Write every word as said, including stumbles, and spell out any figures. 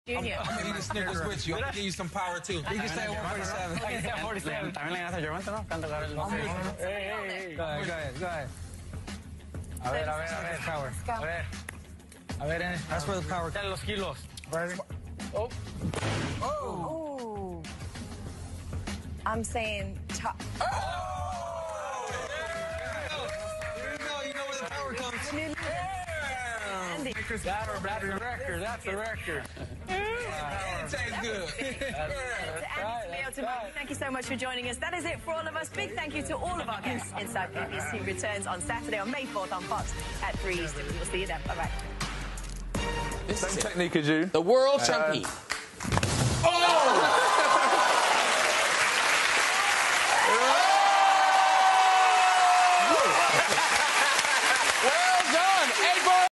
Junior. I'm gonna eat the Snickers with you. I'm gonna give you some power too. You can stay at one forty-seven. También le hace Giovanni, ¿no? Canta el Hey, hey, hey. Go ahead, go ahead, go ahead. A ver, a ver, a ver, power. A ver. A ver, that's where the power comes. los kilos. Oh. Oh. Ooh. I'm saying top. Oh! There you go. You know where the power comes. That's a record. That's a record. It tastes good. Thank you so much for joining us. That is it for all of us. Big thank you to all of our guests. Inside P B C returns on Saturday on May fourth on Fox at three Eastern. We'll see you then. Bye-bye. Same technique as you. The world uh, champion.